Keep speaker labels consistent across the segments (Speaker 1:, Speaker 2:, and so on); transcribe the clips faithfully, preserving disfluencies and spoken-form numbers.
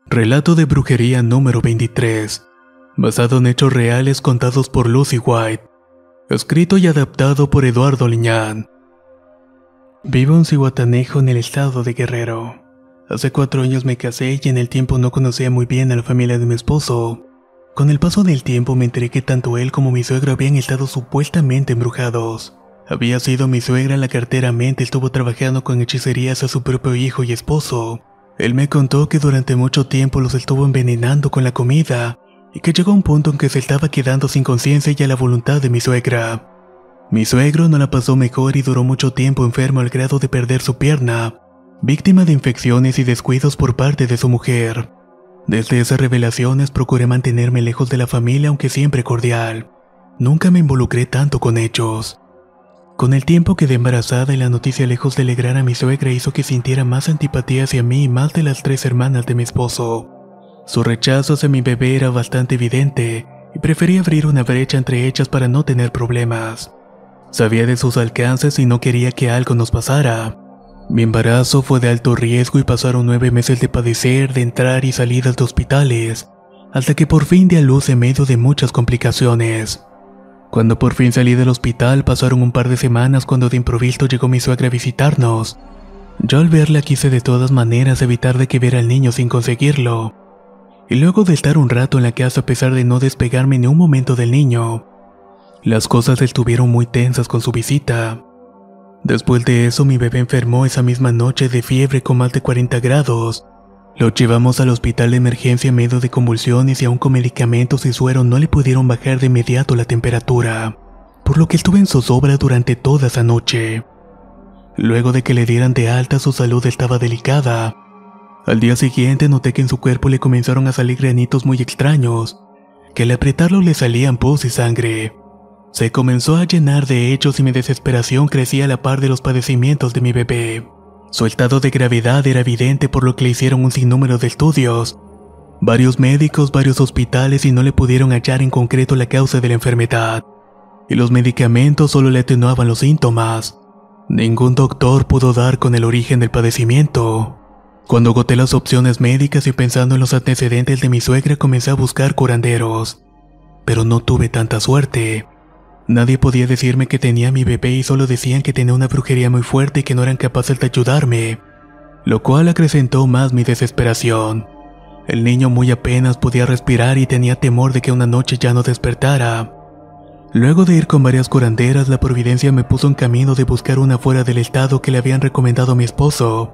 Speaker 1: Relato de brujería número veintitrés, basado en hechos reales contados por Lucy White, escrito y adaptado por Eduardo Liñán. Vivo en Zihuatanejo, en el estado de Guerrero. Hace cuatro años me casé y en el tiempo no conocía muy bien a la familia de mi esposo. Con el paso del tiempo me enteré que tanto él como mi suegro habían estado supuestamente embrujados. Había sido mi suegra la que arteramente estuvo trabajando con hechicerías a su propio hijo y esposo. Él me contó que durante mucho tiempo los estuvo envenenando con la comida y que llegó un punto en que se estaba quedando sin conciencia y a la voluntad de mi suegra. Mi suegro no la pasó mejor y duró mucho tiempo enfermo al grado de perder su pierna, víctima de infecciones y descuidos por parte de su mujer. Desde esas revelaciones procuré mantenerme lejos de la familia, aunque siempre cordial. Nunca me involucré tanto con ellos. Con el tiempo quedé embarazada y la noticia, lejos de alegrar a mi suegra, hizo que sintiera más antipatía hacia mí y más de las tres hermanas de mi esposo. Su rechazo hacia mi bebé era bastante evidente y prefería abrir una brecha entre ellas para no tener problemas. Sabía de sus alcances y no quería que algo nos pasara. Mi embarazo fue de alto riesgo y pasaron nueve meses de padecer, de entrar y salidas de hospitales, hasta que por fin di a luz en medio de muchas complicaciones. Cuando por fin salí del hospital pasaron un par de semanas cuando de improviso llegó mi suegra a visitarnos. Yo al verla quise de todas maneras evitar de que viera al niño sin conseguirlo. Y luego de estar un rato en la casa a pesar de no despegarme ni un momento del niño, las cosas estuvieron muy tensas con su visita. Después de eso mi bebé enfermó esa misma noche de fiebre con más de cuarenta grados. Lo llevamos al hospital de emergencia en medio de convulsiones y aún con medicamentos y suero no le pudieron bajar de inmediato la temperatura, por lo que estuve en zozobra durante toda esa noche. Luego de que le dieran de alta, su salud estaba delicada. Al día siguiente noté que en su cuerpo le comenzaron a salir granitos muy extraños, que al apretarlo le salían pus y sangre. Se comenzó a llenar de hechos y mi desesperación crecía a la par de los padecimientos de mi bebé. Su estado de gravedad era evidente, por lo que le hicieron un sinnúmero de estudios, varios médicos, varios hospitales, y no le pudieron hallar en concreto la causa de la enfermedad. Y los medicamentos solo le atenuaban los síntomas. Ningún doctor pudo dar con el origen del padecimiento. Cuando agoté las opciones médicas y pensando en los antecedentes de mi suegra, comencé a buscar curanderos. Pero no tuve tanta suerte. Nadie podía decirme que tenía a mi bebé y solo decían que tenía una brujería muy fuerte y que no eran capaces de ayudarme, lo cual acrecentó más mi desesperación. El niño muy apenas podía respirar y tenía temor de que una noche ya no despertara. Luego de ir con varias curanderas, la providencia me puso en camino de buscar una fuera del estado que le habían recomendado a mi esposo,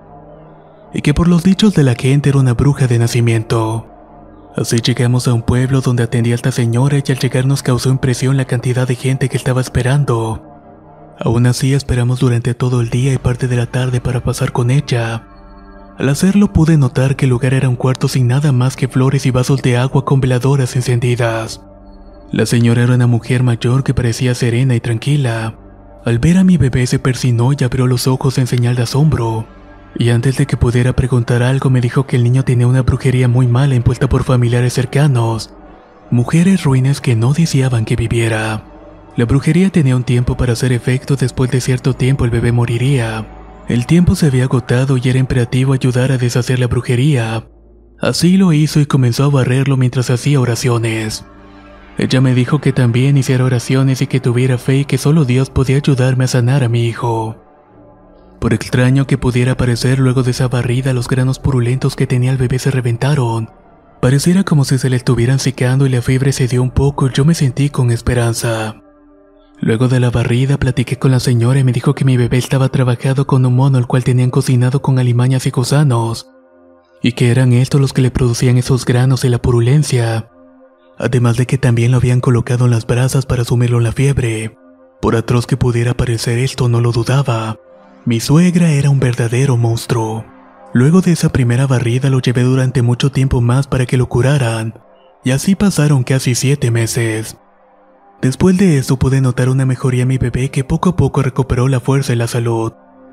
Speaker 1: y que por los dichos de la gente era una bruja de nacimiento. Así llegamos a un pueblo donde atendía a esta señora y al llegar nos causó impresión la cantidad de gente que estaba esperando. Aún así esperamos durante todo el día y parte de la tarde para pasar con ella. Al hacerlo pude notar que el lugar era un cuarto sin nada más que flores y vasos de agua con veladoras encendidas. La señora era una mujer mayor que parecía serena y tranquila. Al ver a mi bebé se persinó y abrió los ojos en señal de asombro. Y antes de que pudiera preguntar algo me dijo que el niño tenía una brujería muy mala impuesta por familiares cercanos, mujeres ruines que no deseaban que viviera. La brujería tenía un tiempo para hacer efecto, después de cierto tiempo el bebé moriría. El tiempo se había agotado y era imperativo ayudar a deshacer la brujería. Así lo hizo y comenzó a barrerlo mientras hacía oraciones. Ella me dijo que también hiciera oraciones y que tuviera fe y que solo Dios podía ayudarme a sanar a mi hijo. Por extraño que pudiera parecer, luego de esa barrida los granos purulentos que tenía el bebé se reventaron. Pareciera como si se le estuvieran secando y la fiebre se dio un poco y yo me sentí con esperanza. Luego de la barrida platiqué con la señora y me dijo que mi bebé estaba trabajado con un mono el cual tenían cocinado con alimañas y gusanos, y que eran estos los que le producían esos granos y la purulencia. Además de que también lo habían colocado en las brasas para sumirlo en la fiebre. Por atroz que pudiera parecer esto, no lo dudaba. Mi suegra era un verdadero monstruo. Luego de esa primera barrida lo llevé durante mucho tiempo más para que lo curaran, y así pasaron casi siete meses. Después de eso pude notar una mejoría en mi bebé, que poco a poco recuperó la fuerza y la salud.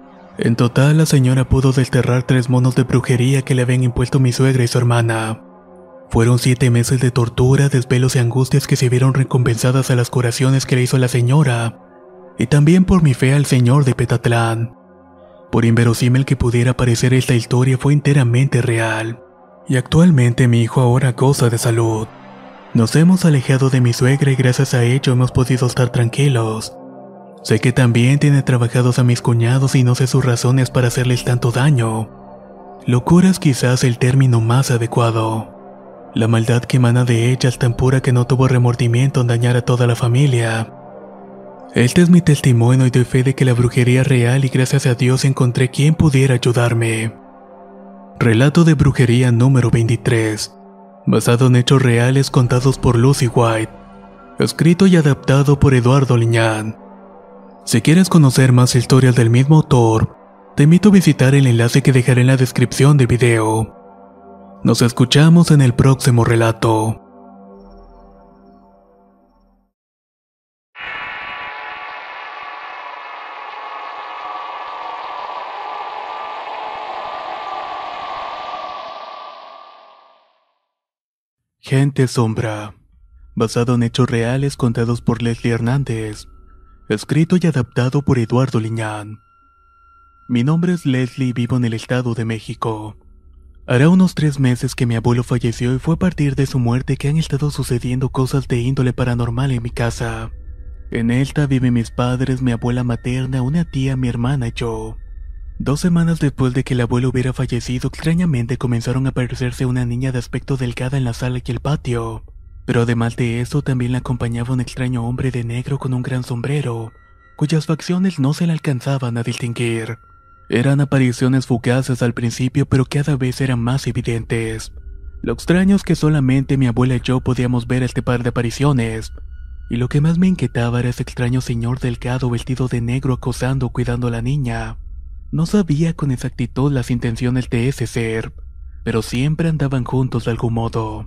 Speaker 1: En total la señora pudo desterrar tres monos de brujería que le habían impuesto mi suegra y su hermana. Fueron siete meses de tortura, desvelos y angustias que se vieron recompensadas a las curaciones que le hizo la señora, y también por mi fe al señor de Petatlán. Por inverosímil que pudiera parecer, esta historia fue enteramente real. y actualmente mi hijo ahora goza de salud. Nos hemos alejado de mi suegra y gracias a ello hemos podido estar tranquilos. Sé que también tiene trabajados a mis cuñados y no sé sus razones para hacerles tanto daño. Locura es quizás el término más adecuado. La maldad que emana de ella es tan pura que no tuvo remordimiento en dañar a toda la familia. Este es mi testimonio y doy fe de que la brujería es real y gracias a Dios encontré quien pudiera ayudarme. Relato de brujería número veintitrés, basado en hechos reales contados por Lucy White, escrito y adaptado por Eduardo Liñán. Si quieres conocer más historias del mismo autor, te invito a visitar el enlace que dejaré en la descripción del video. Nos escuchamos en el próximo relato. Gente Sombra, basado en hechos reales contados por Leslie Hernández, escrito y adaptado por Eduardo Liñán. Mi nombre es Leslie y vivo en el Estado de México. Hará unos tres meses que mi abuelo falleció y fue a partir de su muerte que han estado sucediendo cosas de índole paranormal en mi casa. En esta viven mis padres, mi abuela materna, una tía, mi hermana y yo. Dos semanas después de que el abuelo hubiera fallecido, extrañamente comenzaron a aparecerse una niña de aspecto delgada en la sala y el patio. Pero además de eso, también la acompañaba un extraño hombre de negro con un gran sombrero, cuyas facciones no se le alcanzaban a distinguir. Eran apariciones fugaces al principio, pero cada vez eran más evidentes. Lo extraño es que solamente mi abuela y yo podíamos ver este par de apariciones, y lo que más me inquietaba era ese extraño señor delgado vestido de negro acosando o cuidando a la niña. No sabía con exactitud las intenciones de ese ser, pero siempre andaban juntos de algún modo.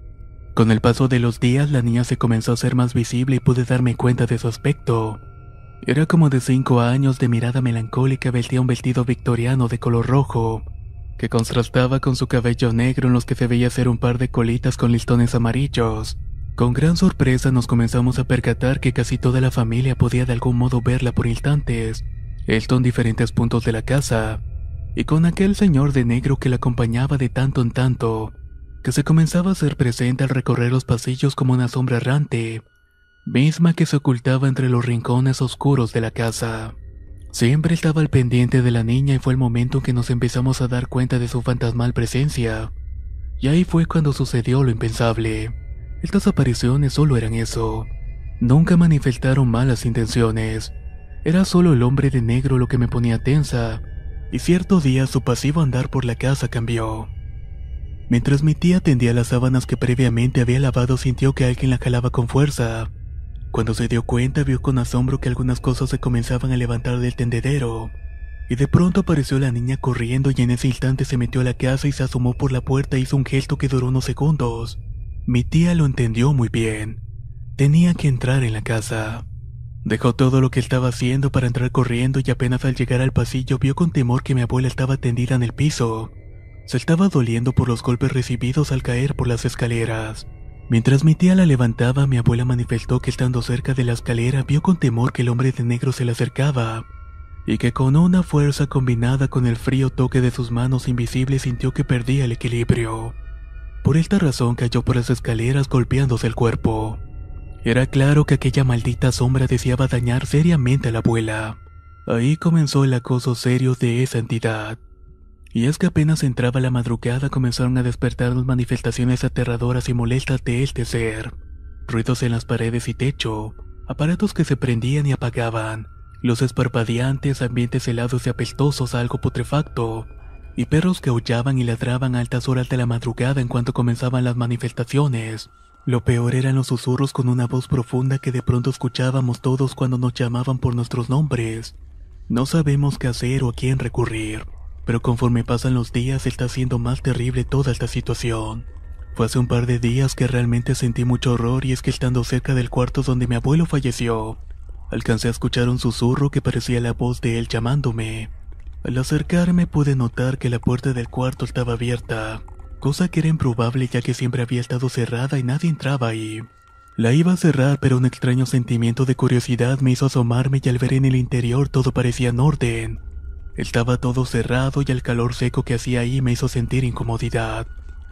Speaker 1: Con el paso de los días, la niña se comenzó a hacer más visible y pude darme cuenta de su aspecto. Era como de cinco años, de mirada melancólica, vestía un vestido victoriano de color rojo, que contrastaba con su cabello negro en los que se veía hacer un par de colitas con listones amarillos. Con gran sorpresa nos comenzamos a percatar que casi toda la familia podía de algún modo verla por instantes, esto en diferentes puntos de la casa, y con aquel señor de negro que la acompañaba de tanto en tanto, que se comenzaba a hacer presente al recorrer los pasillos como una sombra errante, misma que se ocultaba entre los rincones oscuros de la casa. Siempre estaba al pendiente de la niña y fue el momento en que nos empezamos a dar cuenta de su fantasmal presencia. Y ahí fue cuando sucedió lo impensable. Estas apariciones solo eran eso. Nunca manifestaron malas intenciones. Era solo el hombre de negro lo que me ponía tensa, y cierto día su pasivo andar por la casa cambió. Mientras mi tía tendía las sábanas que previamente había lavado, sintió que alguien la jalaba con fuerza. Cuando se dio cuenta, vio con asombro que algunas cosas se comenzaban a levantar del tendedero, y de pronto apareció la niña corriendo y en ese instante se metió a la casa y se asomó por la puerta e hizo un gesto que duró unos segundos. Mi tía lo entendió muy bien. Tenía que entrar en la casa. Dejó todo lo que estaba haciendo para entrar corriendo y apenas al llegar al pasillo vio con temor que mi abuela estaba tendida en el piso. Se estaba doliendo por los golpes recibidos al caer por las escaleras. Mientras mi tía la levantaba, mi abuela manifestó que estando cerca de la escalera vio con temor que el hombre de negro se le acercaba, y que con una fuerza combinada con el frío toque de sus manos invisibles sintió que perdía el equilibrio. Por esta razón cayó por las escaleras golpeándose el cuerpo. Era claro que aquella maldita sombra deseaba dañar seriamente a la abuela. Ahí comenzó el acoso serio de esa entidad. Y es que apenas entraba la madrugada comenzaron a despertar las manifestaciones aterradoras y molestas de este ser. Ruidos en las paredes y techo, aparatos que se prendían y apagaban, luces parpadeantes, ambientes helados y apestosos a algo putrefacto, y perros que aullaban y ladraban a altas horas de la madrugada en cuanto comenzaban las manifestaciones. Lo peor eran los susurros con una voz profunda que de pronto escuchábamos todos cuando nos llamaban por nuestros nombres. No sabemos qué hacer o a quién recurrir. Pero conforme pasan los días está haciendo más terrible toda esta situación. Fue hace un par de días que realmente sentí mucho horror y es que estando cerca del cuarto donde mi abuelo falleció, alcancé a escuchar un susurro que parecía la voz de él llamándome. Al acercarme pude notar que la puerta del cuarto estaba abierta, cosa que era improbable ya que siempre había estado cerrada y nadie entraba ahí. La iba a cerrar pero un extraño sentimiento de curiosidad me hizo asomarme y al ver en el interior todo parecía en orden. Estaba todo cerrado y el calor seco que hacía ahí me hizo sentir incomodidad.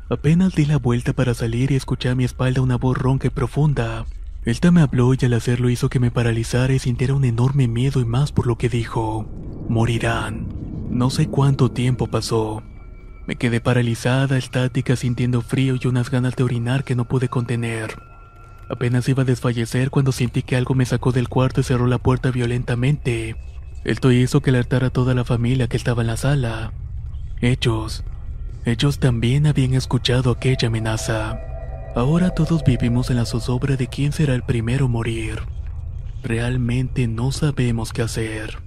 Speaker 1: Apenas di la vuelta para salir y escuché a mi espalda una voz ronca y profunda. Esta me habló y al hacerlo hizo que me paralizara y sintiera un enorme miedo y más por lo que dijo. Morirán. No sé cuánto tiempo pasó. Me quedé paralizada, estática, sintiendo frío y unas ganas de orinar que no pude contener. Apenas iba a desfallecer cuando sentí que algo me sacó del cuarto y cerró la puerta violentamente. Esto hizo que alertara a toda la familia que estaba en la sala. Ellos, ellos también habían escuchado aquella amenaza. Ahora todos vivimos en la zozobra de quién será el primero a morir. Realmente no sabemos qué hacer.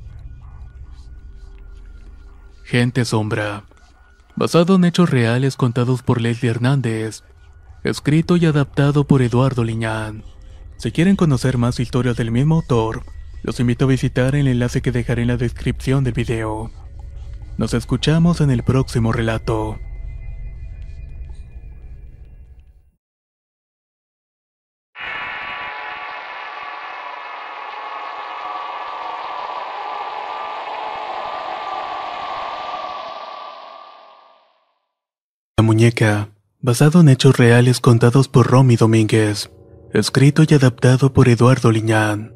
Speaker 1: Gente Sombra. Basado en hechos reales contados por Leslie Hernández. Escrito y adaptado por Eduardo Liñán. Si quieren conocer más historias del mismo autor, los invito a visitar el enlace que dejaré en la descripción del video. Nos escuchamos en el próximo relato. La muñeca, basado en hechos reales contados por Romy Domínguez, escrito y adaptado por Eduardo Liñán.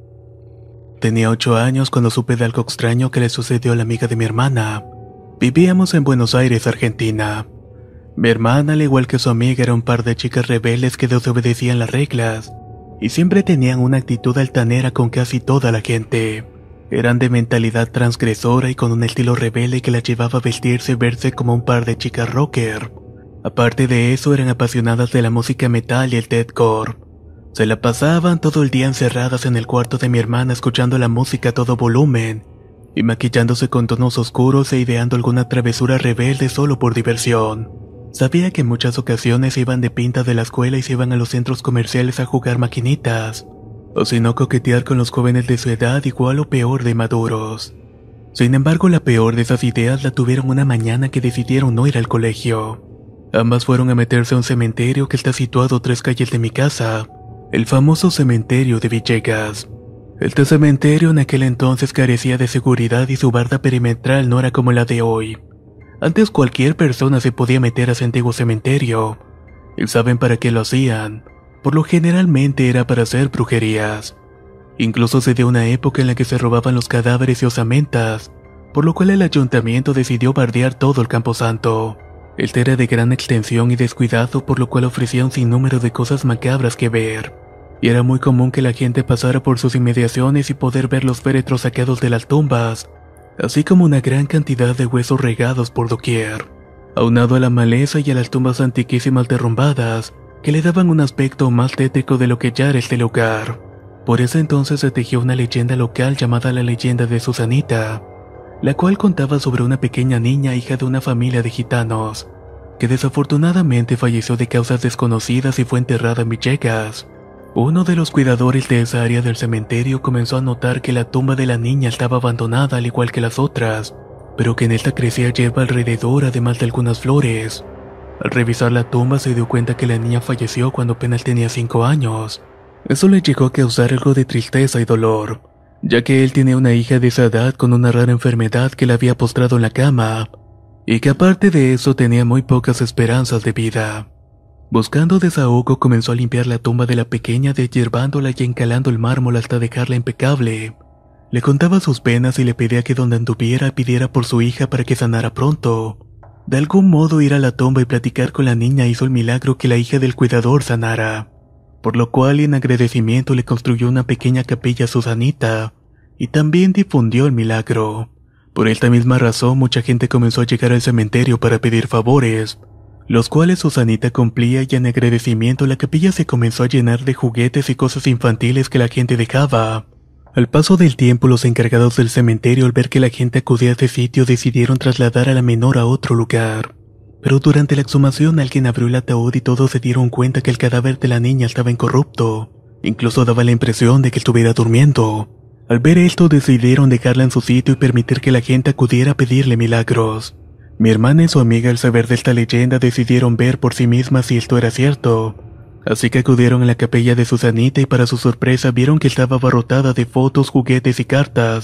Speaker 1: Tenía ocho años cuando supe de algo extraño que le sucedió a la amiga de mi hermana. Vivíamos en Buenos Aires, Argentina. Mi hermana, al igual que su amiga, era un par de chicas rebeldes que desobedecían las reglas, y siempre tenían una actitud altanera con casi toda la gente. Eran de mentalidad transgresora y con un estilo rebelde que las llevaba a vestirse y verse como un par de chicas rocker. Aparte de eso, eran apasionadas de la música metal y el deathcore. Se la pasaban todo el día encerradas en el cuarto de mi hermana escuchando la música a todo volumen y maquillándose con tonos oscuros e ideando alguna travesura rebelde solo por diversión. Sabía que en muchas ocasiones iban de pinta de la escuela y se iban a los centros comerciales a jugar maquinitas, o si no coquetear con los jóvenes de su edad igual o peor de maduros. Sin embargo, la peor de esas ideas la tuvieron una mañana que decidieron no ir al colegio. Ambas fueron a meterse a un cementerio que está situado tres calles de mi casa, el famoso cementerio de Villegas. Este cementerio en aquel entonces carecía de seguridad y su barda perimetral no era como la de hoy. Antes cualquier persona se podía meter a ese antiguo cementerio. ¿Y saben para qué lo hacían? Por lo generalmente era para hacer brujerías. Incluso se dio una época en la que se robaban los cadáveres y osamentas, por lo cual el ayuntamiento decidió bardear todo el camposanto. Este era de gran extensión y descuidado, por lo cual ofrecía un sinnúmero de cosas macabras que ver, y era muy común que la gente pasara por sus inmediaciones y poder ver los féretros sacados de las tumbas, así como una gran cantidad de huesos regados por doquier, aunado a la maleza y a las tumbas antiquísimas derrumbadas, que le daban un aspecto más tétrico de lo que ya era este lugar. Por ese entonces se tejió una leyenda local llamada la leyenda de Susanita, la cual contaba sobre una pequeña niña hija de una familia de gitanos, que desafortunadamente falleció de causas desconocidas y fue enterrada en Villegas. Uno de los cuidadores de esa área del cementerio comenzó a notar que la tumba de la niña estaba abandonada al igual que las otras, pero que en esta crecía hierba alrededor además de algunas flores. Al revisar la tumba se dio cuenta que la niña falleció cuando apenas tenía cinco años. Eso le llegó a causar algo de tristeza y dolor, ya que él tenía una hija de esa edad con una rara enfermedad que la había postrado en la cama, y que aparte de eso tenía muy pocas esperanzas de vida. Buscando desahogo comenzó a limpiar la tumba de la pequeña, deshiervándola y encalando el mármol hasta dejarla impecable. Le contaba sus penas y le pedía que donde anduviera pidiera por su hija para que sanara pronto. De algún modo ir a la tumba y platicar con la niña hizo el milagro que la hija del cuidador sanara, por lo cual en agradecimiento le construyó una pequeña capilla a Susanita, y también difundió el milagro. Por esta misma razón mucha gente comenzó a llegar al cementerio para pedir favores, los cuales Susanita cumplía, y en agradecimiento la capilla se comenzó a llenar de juguetes y cosas infantiles que la gente dejaba. Al paso del tiempo, los encargados del cementerio, al ver que la gente acudía a ese sitio, decidieron trasladar a la menor a otro lugar. Pero durante la exhumación alguien abrió el ataúd y todos se dieron cuenta que el cadáver de la niña estaba incorrupto. Incluso daba la impresión de que estuviera durmiendo. Al ver esto decidieron dejarla en su sitio y permitir que la gente acudiera a pedirle milagros. Mi hermana y su amiga, al saber de esta leyenda, decidieron ver por sí mismas si esto era cierto. Así que acudieron a la capilla de Susanita y para su sorpresa vieron que estaba abarrotada de fotos, juguetes y cartas,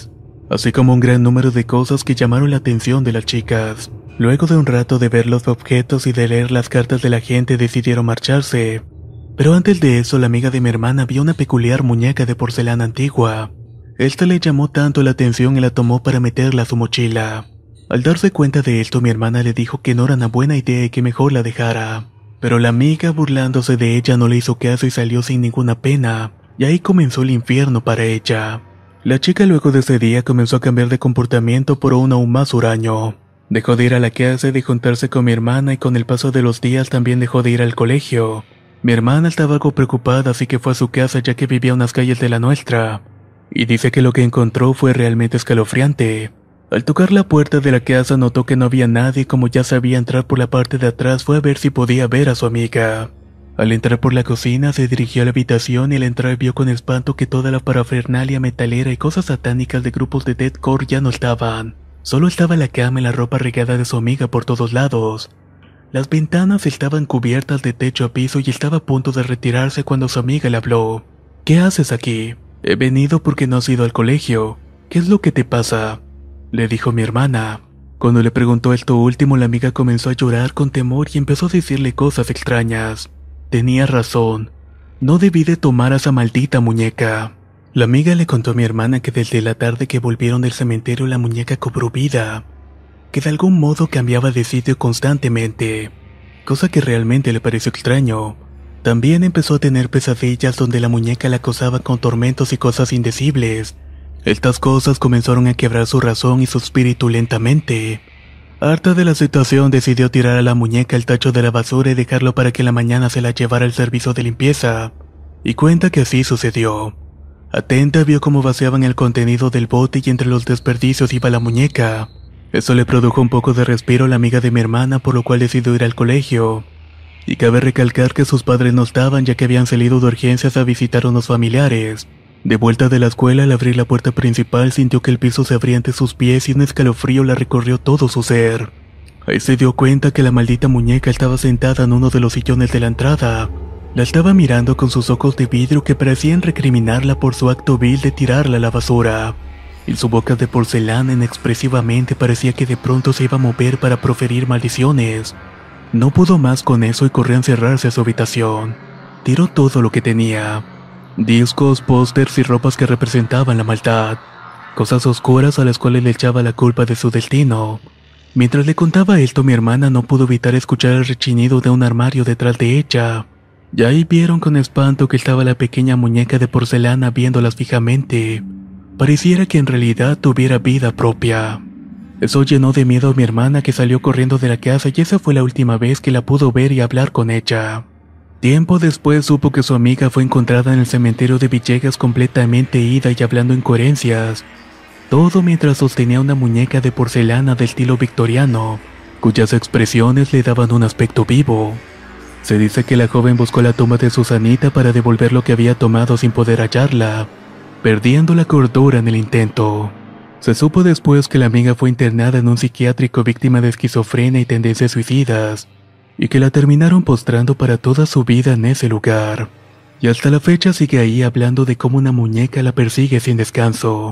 Speaker 1: así como un gran número de cosas que llamaron la atención de las chicas. Luego de un rato de ver los objetos y de leer las cartas de la gente, decidieron marcharse. Pero antes de eso, la amiga de mi hermana vio una peculiar muñeca de porcelana antigua. Esta le llamó tanto la atención y la tomó para meterla a su mochila. Al darse cuenta de esto, mi hermana le dijo que no era una buena idea y que mejor la dejara. Pero la amiga, burlándose de ella, no le hizo caso y salió sin ninguna pena, y ahí comenzó el infierno para ella. La chica luego de ese día comenzó a cambiar de comportamiento por uno aún más huraño. Dejó de ir a la casa y de juntarse con mi hermana, y con el paso de los días también dejó de ir al colegio. Mi hermana estaba algo preocupada, así que fue a su casa ya que vivía a unas calles de la nuestra, y dice que lo que encontró fue realmente escalofriante. Al tocar la puerta de la casa notó que no había nadie, y como ya sabía entrar por la parte de atrás fue a ver si podía ver a su amiga. Al entrar por la cocina se dirigió a la habitación y al entrar vio con espanto que toda la parafernalia metalera y cosas satánicas de grupos de deathcore ya no estaban. Solo estaba la cama y la ropa regada de su amiga por todos lados. Las ventanas estaban cubiertas de techo a piso y estaba a punto de retirarse cuando su amiga le habló. ¿Qué haces aquí? He venido porque no has ido al colegio. ¿Qué es lo que te pasa?, le dijo mi hermana. Cuando le preguntó esto último, la amiga comenzó a llorar con temor y empezó a decirle cosas extrañas. Tenía razón. No debí de tomar a esa maldita muñeca. La amiga le contó a mi hermana que desde la tarde que volvieron del cementerio la muñeca cobró vida, que de algún modo cambiaba de sitio constantemente, cosa que realmente le pareció extraño. También empezó a tener pesadillas donde la muñeca la acosaba con tormentos y cosas indecibles. Estas cosas comenzaron a quebrar su razón y su espíritu lentamente. Harta de la situación, decidió tirar a la muñeca al tacho de la basura y dejarlo para que en la mañana se la llevara al servicio de limpieza, y cuenta que así sucedió. Atenta vio cómo vaciaban el contenido del bote y entre los desperdicios iba la muñeca. Eso le produjo un poco de respiro a la amiga de mi hermana, por lo cual decidió ir al colegio. Y cabe recalcar que sus padres no estaban, ya que habían salido de urgencias a visitar a unos familiares. De vuelta de la escuela, al abrir la puerta principal, sintió que el piso se abría ante sus pies y un escalofrío la recorrió todo su ser. Ahí se dio cuenta que la maldita muñeca estaba sentada en uno de los sillones de la entrada. La estaba mirando con sus ojos de vidrio que parecían recriminarla por su acto vil de tirarla a la basura. Y su boca de porcelana inexpresivamente parecía que de pronto se iba a mover para proferir maldiciones. No pudo más con eso y corrió a encerrarse a su habitación. Tiró todo lo que tenía: discos, pósters y ropas que representaban la maldad, cosas oscuras a las cuales le echaba la culpa de su destino. Mientras le contaba esto, mi hermana no pudo evitar escuchar el rechinido de un armario detrás de ella. Y ahí vieron con espanto que estaba la pequeña muñeca de porcelana viéndolas fijamente. Pareciera que en realidad tuviera vida propia. Eso llenó de miedo a mi hermana, que salió corriendo de la casa, y esa fue la última vez que la pudo ver y hablar con ella. Tiempo después supo que su amiga fue encontrada en el cementerio de Villegas completamente ida y hablando incoherencias. Todo mientras sostenía una muñeca de porcelana de estilo victoriano, cuyas expresiones le daban un aspecto vivo. Se dice que la joven buscó la tumba de Susanita para devolver lo que había tomado sin poder hallarla, perdiendo la cordura en el intento. Se supo después que la amiga fue internada en un psiquiátrico víctima de esquizofrenia y tendencias suicidas, y que la terminaron postrando para toda su vida en ese lugar. Y hasta la fecha sigue ahí hablando de cómo una muñeca la persigue sin descanso.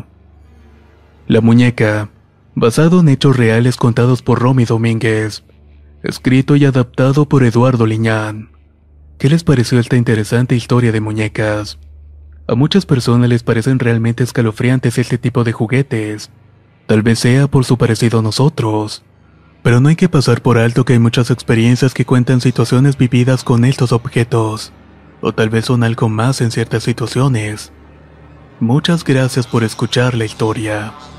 Speaker 1: La muñeca, basado en hechos reales contados por Romy Domínguez. Escrito y adaptado por Eduardo Liñán. ¿Qué les pareció esta interesante historia de muñecas? A muchas personas les parecen realmente escalofriantes este tipo de juguetes. Tal vez sea por su parecido a nosotros. Pero no hay que pasar por alto que hay muchas experiencias que cuentan situaciones vividas con estos objetos. O tal vez son algo más en ciertas situaciones. Muchas gracias por escuchar la historia.